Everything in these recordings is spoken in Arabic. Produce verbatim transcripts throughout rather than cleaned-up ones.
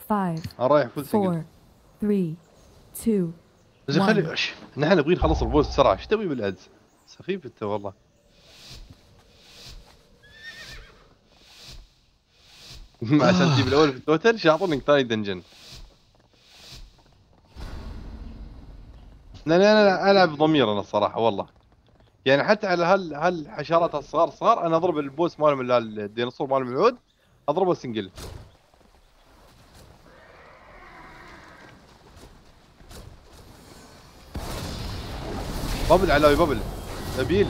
five, انا رايح فول سنجل. four, three, two, زين one. خلي ش- نحن نبغي نخلص البوس بسرعه، ايش تبي بالادز؟ سخيف انت والله. عشان تجيب الاول في التوتل شاطرني ثاني دنجن. لا لا لا العب بضمير انا الصراحه والله. يعني حتى على هال هالحشرات الصغار صغار انا اضرب البوس مالهم اللي الديناصور مالهم العود، اضربه سنجل. بابل علاوي بابل نبيل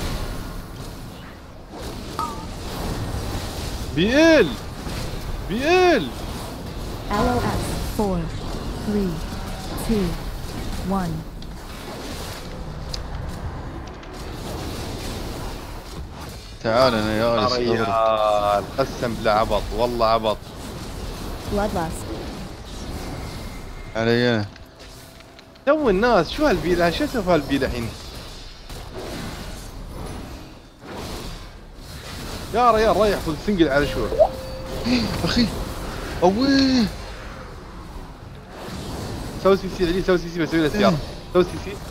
بيل بيل. L O S four, three, two, one. تعال انا يا يا ولد ريال قسم بالله عبط والله عبط. Bloodlust. علي انا. تو الناس شو هالبيل شو اسوي هالبيل الحين؟ يا ريال رايح فول سنجل على شو؟ اخي اوي سوي سي سي علي، سوي سي سي بسوي له سيارة. سوي سي سي.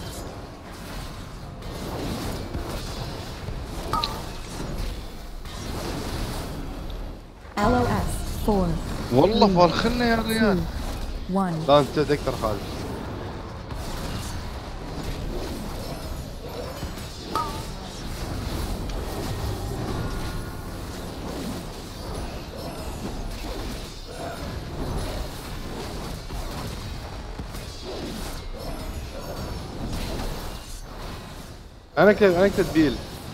L O S four, والله فارخنا يا ريال. two, one. لا انت دكتور خالد. انا كتب انا كتب بيل.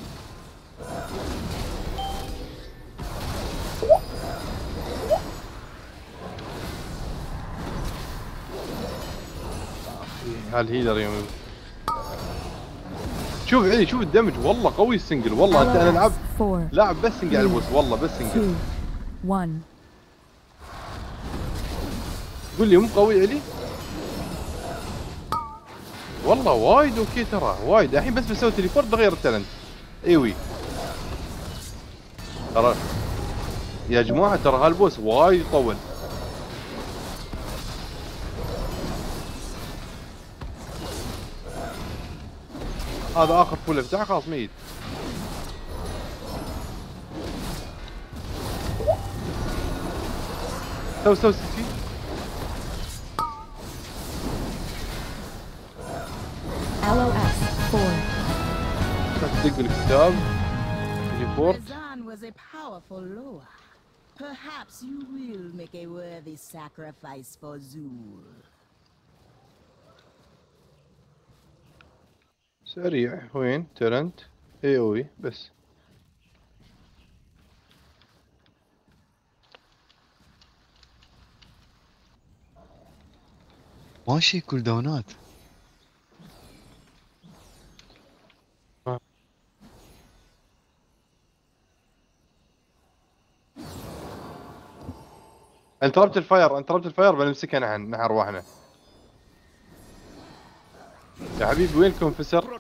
هالهيلر يوم. شوف علي شوف الدمج والله قوي السنجل والله. انت انا لعب لاعب بس سنجل على البوس والله بس سنجل. two, one. قول لي مو قوي علي؟ والله وايد اوكي ترى وايد. الحين بس بسوي تليبورت بغير التالنت. ايوي ترى يا جماعه ترى هالبوس وايد يطول. هذا اخر فول بتاعه خلاص ميت. سوي سوي سي سي. L O S four. تدق بالكتاب تليبورت. Razan was a powerful Loa. Perhaps you will make a worthy sacrifice for Zul. سريع وين تالنت ايوي بس. ماشي كل داونات. انت ضربت الفاير انت ضربت الفاير بنمسكها نحن نحن ارواحنا. يا حبيبي وين الكونفسر؟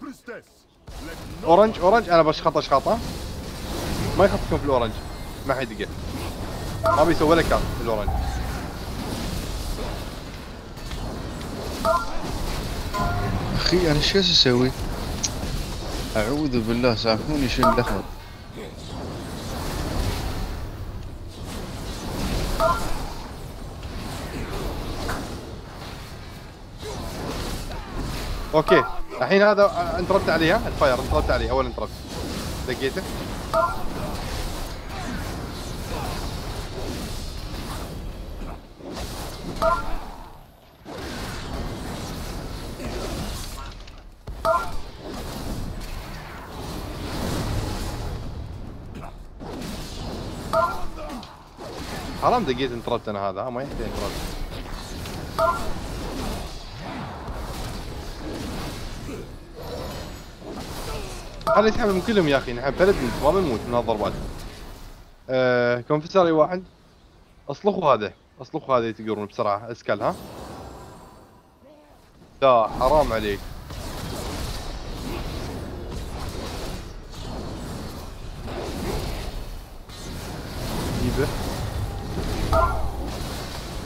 اورنج اورنج انا بشخط اشخاط ها؟ ما يخطكم في الاورنج ما حد يدقه. ما بيسوي ولا كارت في الاورنج. اخي انا شو اسوي؟ اعوذ بالله سامحوني شو اللخبط. اوكي الحين هذا انت ضربت عليه ها الفاير انت ضربت عليه اول انت ضربت دقيته. حرام دقيت انت ضربت انا هذا ما يحتاج انت ضربت. خلي يسحب من كلهم يا اخي نحن بلد ما بنموت من هالضربات. آه كونفسر اي واحد اصلخوا هذا اصلخوا هذا تقدرون بسرعه اسكال ها. لا حرام عليك. جيبه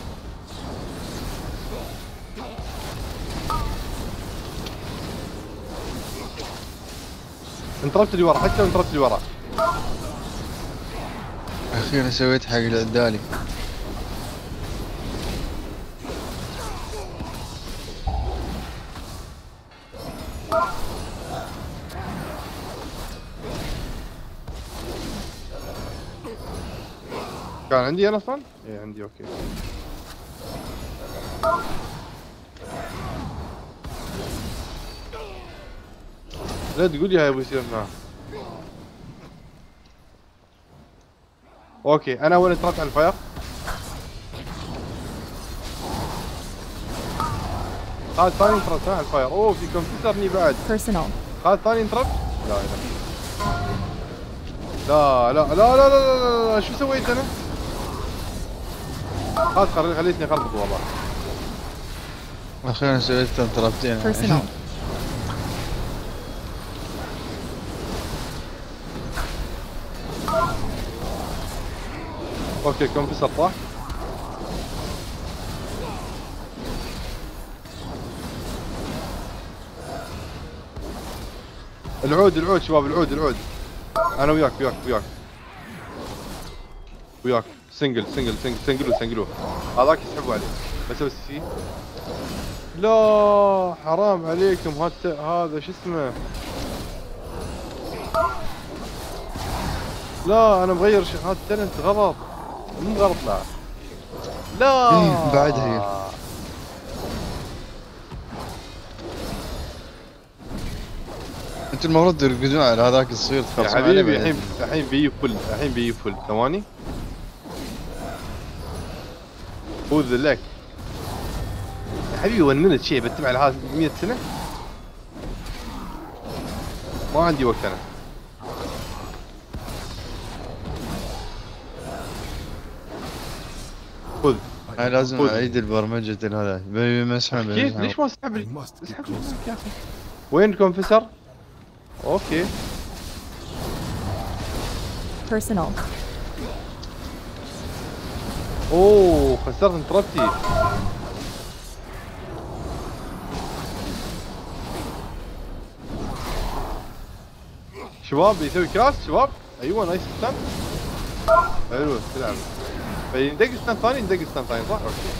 انطربت اللي ورا، حتى انطربت اللي ورا. اخيرا سويت حق العدالي. كان عندي انا اصلا؟ ايه عندي اوكي. لا تقول لي هاي ابو يصير معاه. اوكي انا اول انطربت على الفاير. خالد ثاني انطربت على الفاير. اوه في كمبيوترني بعد. Personal. خالد ثاني انطربت؟ لا لا لا لا لا لا لا لا لا شو سويت انا؟ خالد خليتني اخربط والله. اخيرا سويت انطربتين. Personal. اوكي كمبيوتر طاح. العود العود شباب العود العود. انا وياك وياك وياك وياك سنجل سنجل سنجل سنجلو سنجلو. هذاك يسحبوا عليه بس بس فيه. لا حرام عليكم هذا هذا شو اسمه. لا انا مغير شيء هذا التالنت غلط. مو غلط لا لا إيه بعدها هي. انتوا المفروض تركزون على هذاك الصغير يا تخلصون عليه حبيبي. بعدين. الحين الحين بيجي فل الحين بيجي فل ثواني. خذ لك يا حبيبي. وننت شيء بتبع على هذا مية سنة. ما عندي وقت انا. خذ هاي لازم خذ. اعيد البرمجة هذا بيمسحون كيف بيمسحون. ليش ما اسحب لي؟ اسحب لي يا اخي. وين الكونفسر؟ اوكي Personal. اوه خسرت انطربتي. شباب يسوي كراس شباب. ايوه نايس ستان. حلو تلعب. فيندق ستان ثاني يندق ستان ثاني صح؟ اوكي.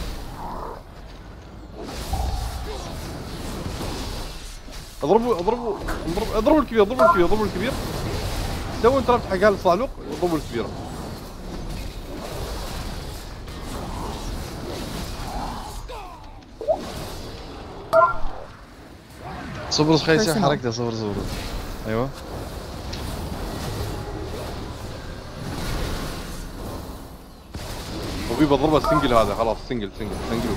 اضربوا اضربوا اضربوا اضربوا الكبير اضربوا الكبير اضربوا الكبير. سووا انطربت حق هالصعلوق اضربوا الكبير. صبر خلي يصير Personal. حركته. صبر صبر. ايوه وفي بضربه السنجل هذا خلاص. سنجل سنجل سنجلو.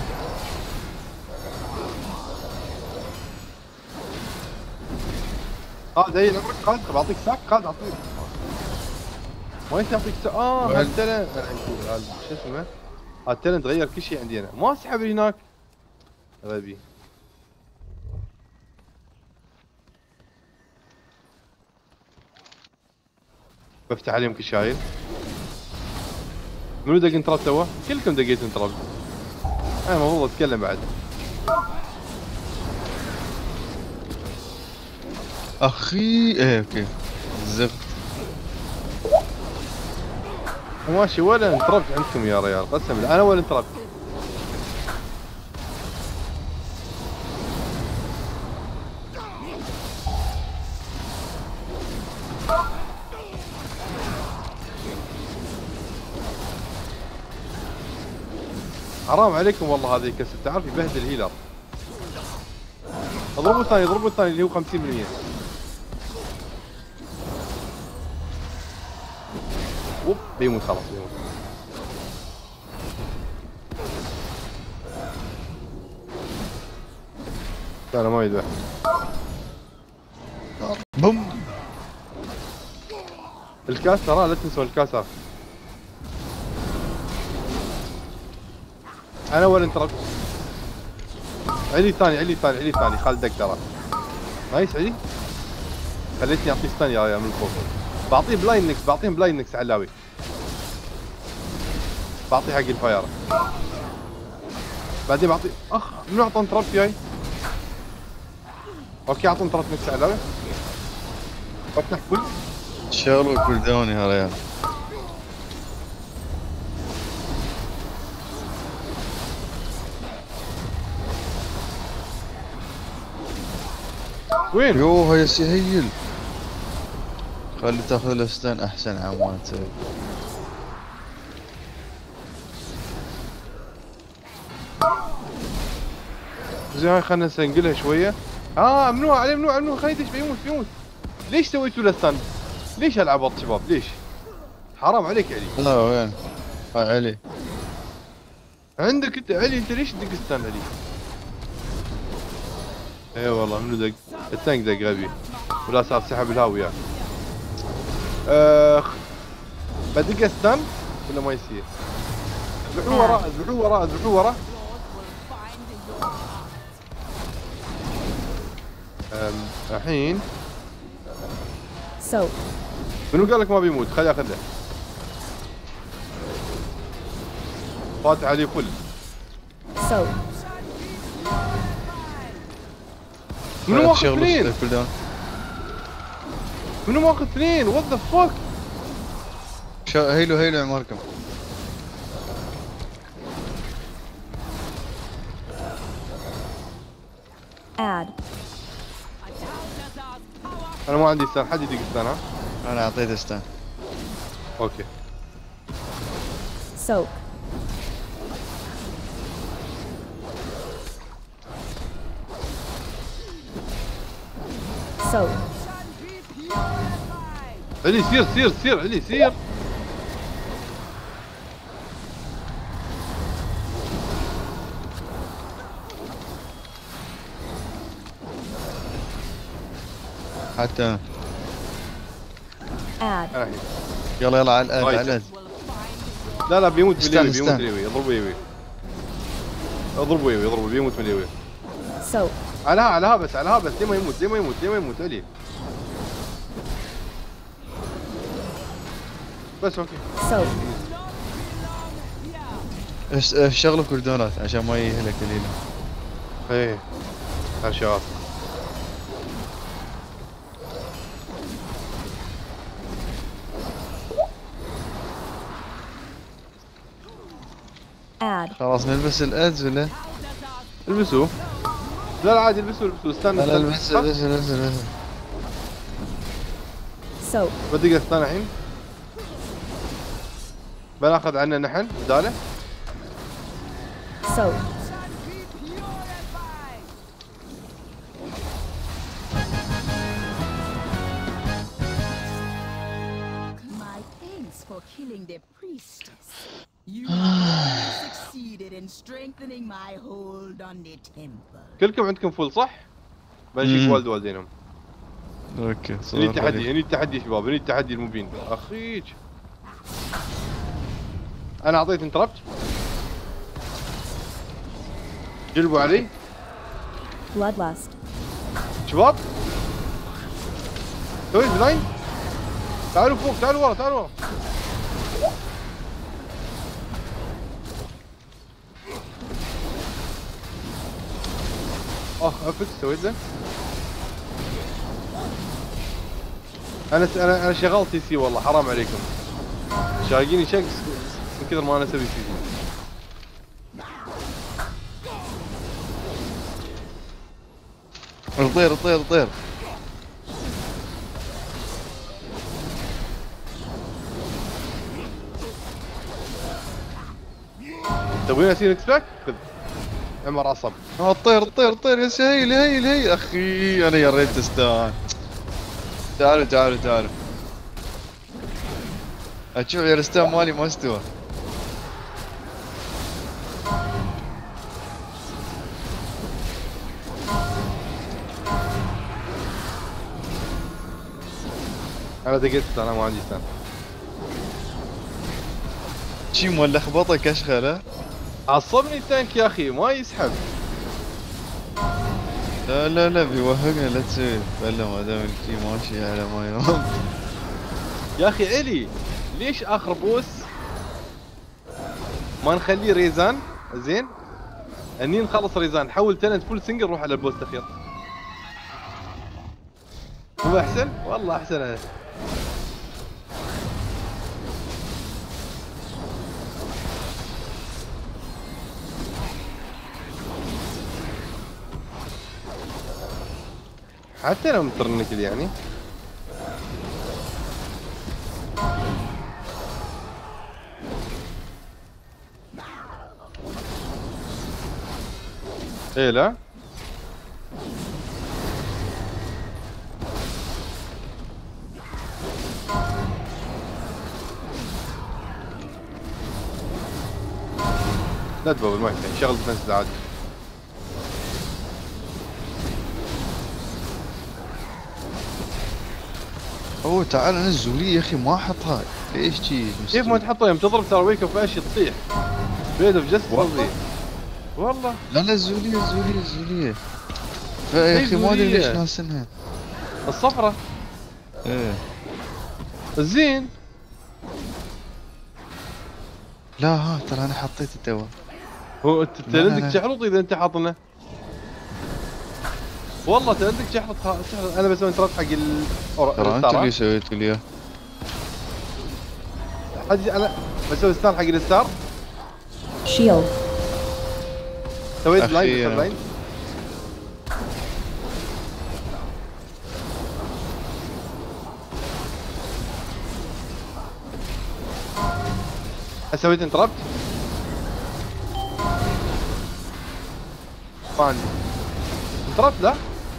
خالد اي عمرك خالد بعطيك ساك. خالد اعطيك ما ينفع يعطيك ساك. اه وهل- هالتالنت شو اسمه هالتالنت غير كل شيء عندي انا. ما اسحب لي هناك غبي. بفتح عليهم كشايل. منو دق انتراب توا؟ كلكم دقيت انتراب. انا المفروض اتكلم بعد. اخي ايه اوكي زفت. ماشي ولا انتربت عندكم يا ريال قسم بالله. انا ولا انتربت. حرام عليكم والله. هذا يكسر تعرف يبهدل هيلر. اضربوا الثاني اضربوا الثاني اللي هو خمسين بالمية. اوب بيموت خلاص بيموت. لا لا ما يذبح. بوم. الكاس ترى لا تنسوا الكاس. انا ولا انت علي ثاني علي ثاني علي ثاني. خالد دق ترى. نايس علي. خليتني اعطيه ستان يا ريال من فوق. بعطيه بلاين نكس. بعطيهم بلاين نكس علاوي. بعطيه حق الفاير. بعدين بعطيه اخ منو اعطاني تراب جاي؟ اوكي اعطوني تراب نكس علاوي. افتح كل شغلوا كل داون يا ريال. وين؟ يوه يا سهيل. خلي تاخذ الستان احسن عمات. زين هاي خلنا نسنقلها شويه. اه ممنوع عليه، ممنوع ممنوع، خليه يدش بيموت بيموت. ليش سويتوا له ستان؟ ليش هالعبط شباب ليش؟ حرام عليك علي. لا وين؟ هاي علي. عندك انت علي، انت ليش تدق ستان علي؟ اي والله منو دق؟ التانك دق غبي. ولا صار سحب الهاوية. اخ بدق ستان ولا ما يصير؟ اذبحوه وراه اذبحوه وراه اذبحوه وراه. الحين Soap. منو قال لك ما بيموت؟ خليه ياخذه. فاتح عليه فل. Soap. منو ماخذ اثنين؟ منو ماخذ اثنين؟ وات ذا فك؟ هيلو هيلو عماركم. Add. انا ما عندي ستان، حد يدق ستان ها؟ انا اعطيته ستان. اوكي. Soak. Soap. علي سير سير سير علي سير. حتى Add. الحين يلا يلا على الاد رايت. على الاد. لا لا بيموت استنى، باليوي بيموت استنى. باليوي اضربه يوي. اضربه يوي اضربه بيموت باليوي. Soap. على ها على ها بس على ها بس ليه ما يموت ليه ما يموت ليه ما يموت علي. بس اوكي. Soap. اش- اش- شغلوا كولدونات عشان ما يهلك الليله. ايه هالشغال. Add. خلاص نلبس الادز ولا؟ البسوه. لا لا عادي البسوه البسوه استنى لا استنى. البس البس البس البس. Soap. بدق استنى الحين. بناخذ عنه نحن بداله. Soap. My thanks for killing the priestess. You have succeeded in strengthening my hold on the temple. كلكم عندكم فول صح؟ بنشيك مم. والد والدينهم. اوكي هني صار التحدي عليك. هني التحدي شباب هني التحدي المبين. اخيج انا اعطيت انتربت. جلبوا علي Bloodlust. شباب. سويت بلاين. تعالوا فوق تعالوا ورا تعالوا ورا. اخ افكس سويت له. انا انا انا شغال سي سي والله حرام عليكم. شاقيني شق من كثر ما انا اسوي سي سي. طير طير طير. تبغين اسير اكس باك؟ خذ عمر عصب. اه طير طير طير يا سهيل هيل هيل اخي انا يا ريت استان. تعالوا تعالوا تعالوا. اشوف يا الاستان مالي ما استوى. انا دقيت انا ما عندي ستان. شي مال لخبطه كشخه لا؟ عصبني التانك يا اخي ما يسحب. لا لا لا بيوهقنا لا تسوي بلا ما دام الشي ماشي على ما ينام. يا اخي علي ليش اخر بوس ما نخليه ريزان زين؟ اني نخلص ريزان نحول تالنت فول سنجل نروح على البوس الاخير. مو احسن؟ والله احسن أنا. حتى لو مترنكل يعني. ايه لا لا تبول ما يحتاج شغل ديفنس عادي. اوه تعال انا الزولية يا اخي ما احطها ليش جي؟ كيف ما تحطها يوم تضرب ترى ويك اوف اش تطيح. بيد اوف جست والله. والله لا لا الزولية الزولية الزولية يا اخي ما ادري ليش ناسنها. الصفرة ايه الزين. لا ها ترى انا حطيته توا. هو انت لا، لا، لا. تلندك شحرط اذا انت حاطنه. والله تلندك شحرط شحرط. انا بسوي انترات حق ال ترى انت اللي سويت لي اياه. حجي انا بسوي ستار حق الستار. Shield. سويت أخيراً. بلايند بلايند. سويت انتربت. ما عندي انتربت لا.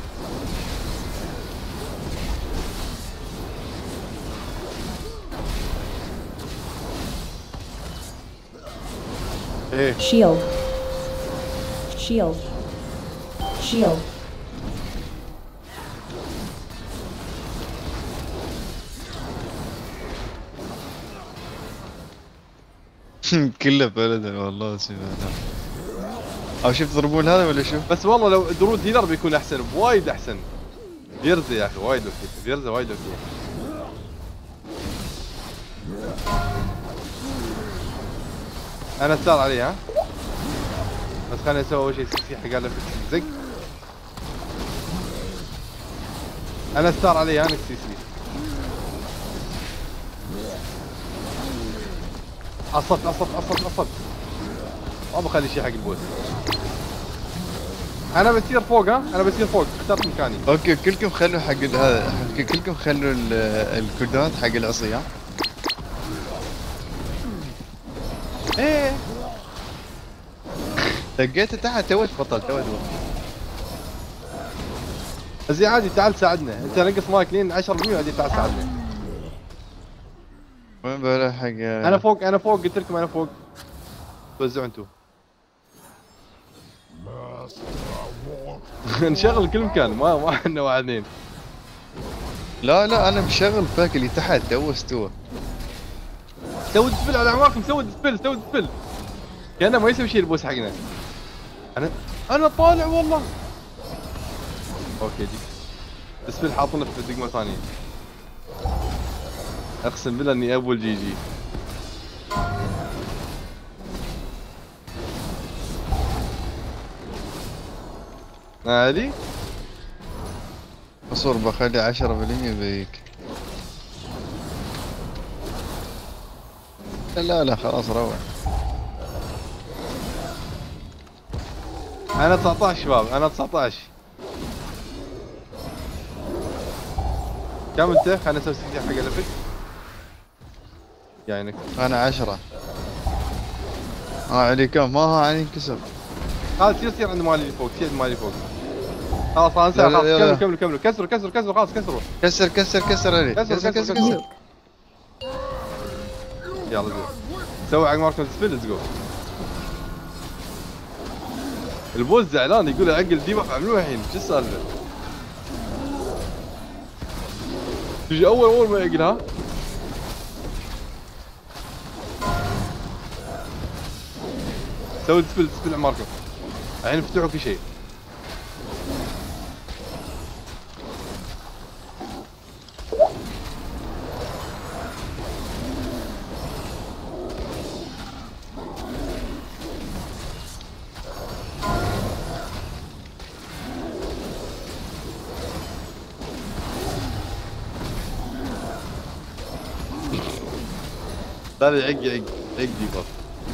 ايه Shield. Shield. Shield. كله بلد والله سبحان. او شوف تضربون هذا ولا شوف؟ بس والله لو درود هيلر بيكون احسن بوايد احسن. فيرزا يا اخي وايد اوكي. فيرزا وايد اوكي. انا ستار عليه ها. بس خليني اسوي اول شيء سكسي حق على زق. انا ستار عليه ها نكسي سي. عصبت عصبت عصبت عصبت. ما بخلي شيء حق البوس. انا بصير فوق ها. انا بصير فوق اخترت مكاني. اوكي كلكم خلوا حق ال- هذا كلكم خلوا ال- الكودات حق العصي ها. ايه دقيته تحت توت بطل توت بطل. زي عادي تعال ساعدنا. انت نقص مايك لين عشرة بالمئة عادي تعال ساعدنا. وين بلا حق انا فوق انا فوق قلت لكم انا فوق. توزعوا انتم. نشغل كل مكان ما ما عندنا واحد اثنين. لا لا انا مشغل باك اللي تحت تو استوى. سوي ديسبل على اعماركم. سوي ديسبل سوي ديسبل. كانه ما يسوي شيء البوس حقنا. انا انا طالع والله. اوكي جي ديسبل حاطنا في دقمه ثانيه. اقسم بالله اني ابو الجي جي. عادي اصور بخلي عشرة بالمية بيك. لا لا خلاص روح. انا تسعة عشر شباب. انا تسعة عشر. كم انت؟ خلينا نسوي سكتي حق الافك. يعني انا عشرة. ها علي كم؟ ما ها علي انكسر. خلاص يصير يصير عند مالي اللي فوق. يصير عند مالي اللي فوق. خلاص خلاص لا، لا، خلاص لا، كملوا لا. كملوا كملوا. كسروا كسروا كسروا خلاص كسروا. كسر كسر كسر علي. كسر، كسر كسر، كسر كسر. كسر. يلا جو. سوي حق ماركم سبيل ليتس جو. البوس زعلان يقول عقل ديباف عملوها الحين. شو السالفه؟ تجي اول اول ما يعقلها. سوي سبيل سبيل عماركم. الحين فتحوا كل شيء. هذا يعق يعق يعق ديبر.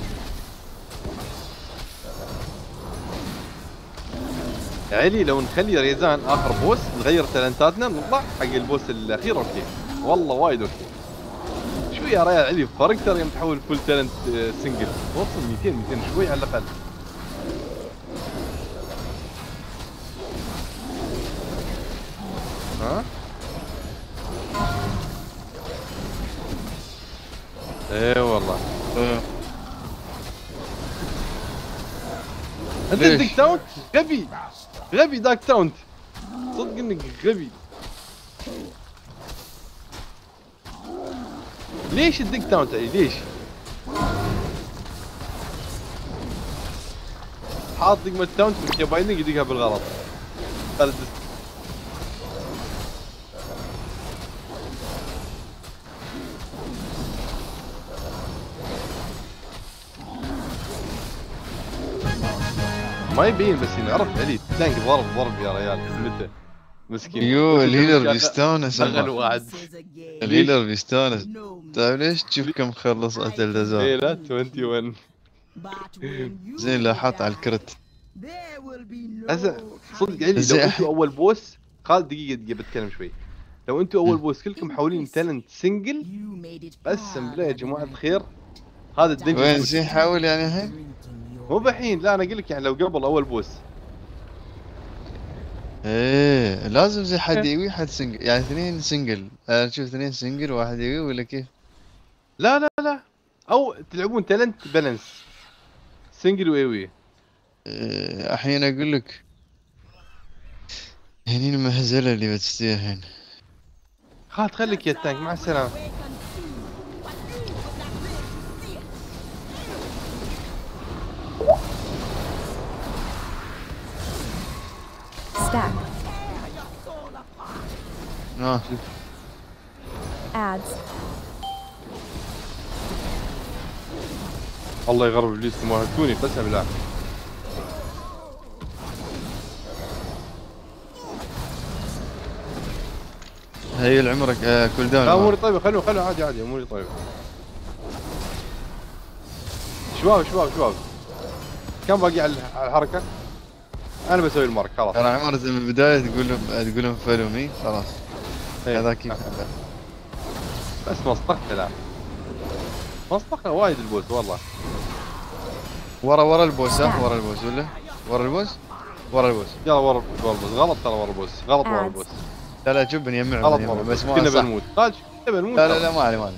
يا علي لو نخلي ريزان اخر بوس نغير تالنتاتنا نطلع حق البوس الاخير اوكي. والله وايد اوكي. شو يا ريال علي فرق ترى يوم تحول فول تالنت سنجل توصل مئتين مئتين شوي على الاقل. ها؟ ايه والله. إيه. انت ليش؟ ديك تاونت غبي غبي داك تاونت صدق انك غبي. ليش الديك تاونت علي ليش؟ حاط دقمة تاونت بايدنج يدقها بالغلط. خالد ما يبين بس ينعرف علي تانك ضرب ضرب يا ريال متى مسكين. يو الهيلر بيستانس شغل والله. واحد. الهيلر بيستانس. تعرف ليش؟ تشوف كم خلص قتل ايه دزار. لا واحد وعشرين. زين لا حاط على الكرت. هسه صدق علي لو زين. انتم اول بوس خالد دقيقة دقيقة بتكلم شوي. لو انتم اول بوس كلكم محولين تالنت سنجل قسم بالله يا جماعة الخير هذا الدنجن. وين زين حاول يعني الحين؟ مو بحين لا انا اقول لك يعني لو قبل اول بوس. ايه لازم زي حد يقوي حد سنجل يعني اثنين سنجل. انا اشوف اثنين سنجل واحد يقوي ولا كيف؟ لا لا لا او تلعبون تالنت بالانس سنجل وايوي. إيه الحين اقول لك هني المهزله اللي بتصير الحين. خالد خليك يا التانك مع السلامة. Stack. اه Ads. الله يغرب ابليسكم وهكتوني قسم بالله. هي العمرك آه كل داون. لا اموري طيبه خلوه خلوه عادي عادي اموري طيبه. شباب شباب شباب كم باقي على على الحركه؟ انا بسوي المارك خلاص. ترى عمر من البدايه تقول لهم تقول لهم فولو مي خلاص. إيه. هذا كيف بس مصطخ لا مصطخ وايد البوس والله. ورا ورا البوس ها ورا البوس ولا ورا البوس ورا البوس. يلا ورا ورا البوس غلط ترى ورا البوس غلط ورا البوس. لا لا شوف بنجمع غلط بنجمع ورا بس البوس ما كنا صح. بنموت. قال كنا بنموت. لا لا لا ما علي ما علي.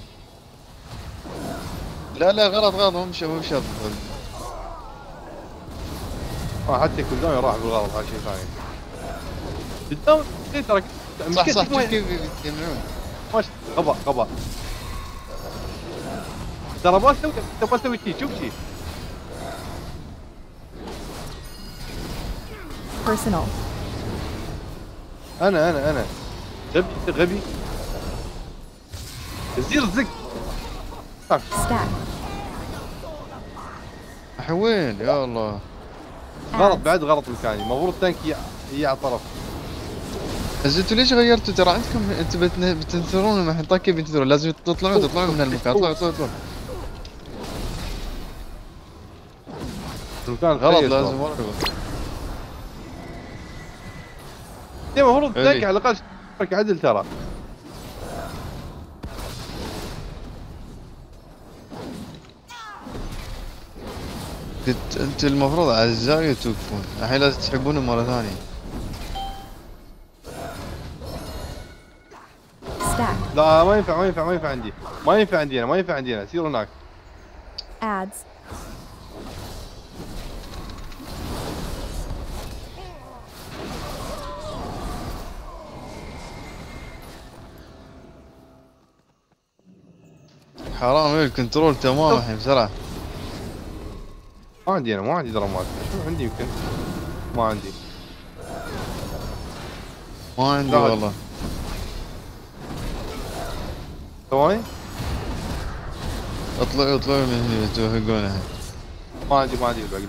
لا لا غلط غلط مو مش مو شرط. اه حتى كل داون راح بالغلط على شيء ثاني. الداون إيه ترى صح صح شوف كيف يجمعون. ماشي غباء غباء. ترى ما اسوي تبغى اسوي شيء شوف شيء. Personal. انا انا انا غبي غبي يصير زق. Stack. الحين وين يا الله. غلط بعد غلط مكاني المفروض التانك يجي على الطرف. بس انتوا ليش غيرتوا؟ ترى عندكم انتوا بتن- بتنثرون لما الحين طيب كيف بتنثرون؟ لازم تطلعون تطلعون من المكان. اطلعوا اطلعوا اطلعوا. المكان غلط خيس لازم والله. ورا. المفروض التانك إيه. على الاقل يتحرك عدل ترى. كنت انت المفروض على الزاوية توقفون، الحين لازم تسحبونه مرة ثانية. Stack. لا ما ينفع ما ينفع ما ينفع عندي ما ينفع عندي انا ما ينفع عندي انا سير هناك. Ads. حرام ايه الكنترول تمام الحين بسرعة. ما عندي انا ما عندي درامات. شو عندي يمكن ما عندي. ما عندي لا. والله. ثواني اطلعوا اطلعوا من هنا توهقون الحين. ما عندي ما عندي الباقي.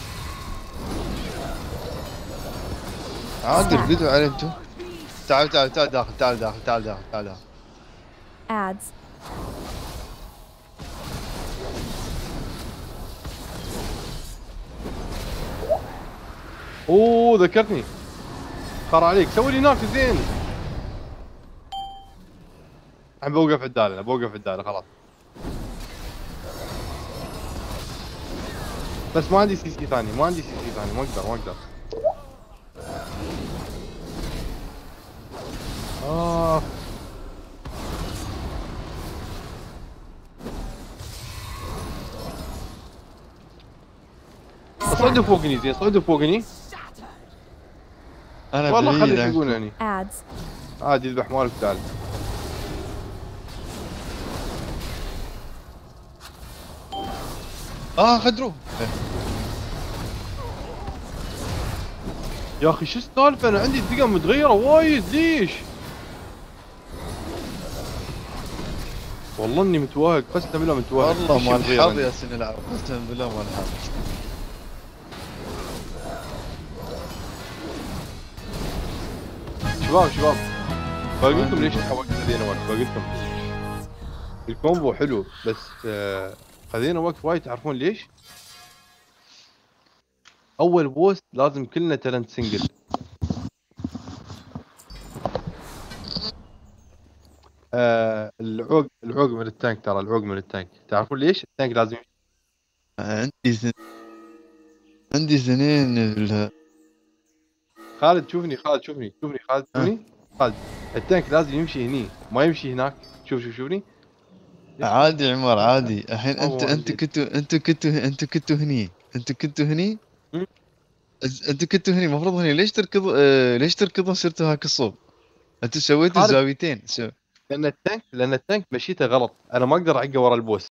عادي ردوا عليه انتوا. تعال تعال تعال داخل تعال داخل تعال داخل تعال داخل. Ads. اوه ذكرتني. خر عليك، سوي لي هناك زين. الحين بوقف عداله، بوقف عداله خلاص. بس ما عندي سي سي ثاني، ما عندي سي سي ثاني، ما اقدر ما اقدر. آه. صعدوا فوقني زين، صعدوا فوقني. انا والله خلي بعيد يحقون عنكم. يعني. Ads. عادي يذبح مالك تعال. اه خدروه. يا اخي شو السالفه؟ انا عندي الدقم متغيره وايد ليش؟ والله اني متوهق، قسما بالله متوهق. والله كل شي مال متغير الحظ عندي. يا سن العب، قسما بالله مال الحظ. شباب شباب بقول لكم ليش حوقت خذينا وقت، بقول لكم الكومبو حلو بس آه خذينا وقت وايد. تعرفون ليش؟ اول بوس لازم كلنا تالنت سنجل. آه العوق العوق من التانك، ترى العوق من التانك. تعرفون ليش؟ التانك لازم عندي سن... عندي سنين ال... خالد شوفني، خالد شوفني، شوفني خالد شوفني خالد. التانك لازم يمشي هني، ما يمشي هناك. شوف شوف شوفني. عادي عمر عادي. الحين ما هو انت انت عندي. كنتوا انتوا كنتوا انتوا كنتوا هني، انتوا كنتوا هني، مم. انتوا كنتوا هني المفروض هني. ليش تركض آه... ليش تركضون سرتوا هاك الصوب؟ انتوا سويتوا خالد الزاويتين سو... لان التانك لان التانك مشيته غلط، انا ما اقدر اعقه ورا البوس.